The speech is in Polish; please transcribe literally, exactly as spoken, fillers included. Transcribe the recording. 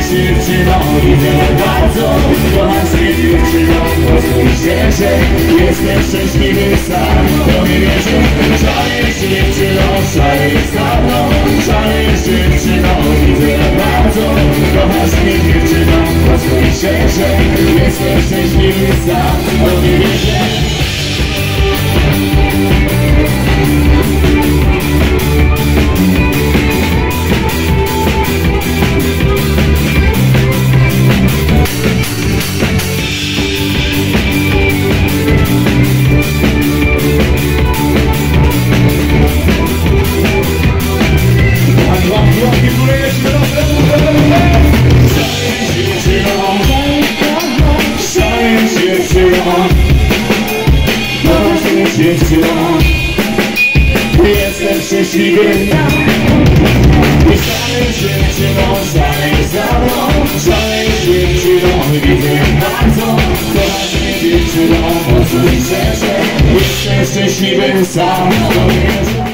dziewczyno, widzę bardzo. Kochasz mnie dziewczyno, posłuchaj szczerze. Jestem szczęśliwy sam, to nie wierzę. Szalejesz dziewczyno, szalejesz za mną. Szalejesz dziewczyno, widzę bardzo. Kochasz mnie dziewczyno, posłuchaj szczerze. Jestem szczęśliwy sam, to nie wierzę. Jestem szczęśliwy. I szalejesz dziewczyno, szalejesz za mną. Szalejesz dziewczyno, widzę bardzo. Kochasz mnie dziewczyno, posłuchaj szczerze. Jestem szczęśliwy sam, to jest.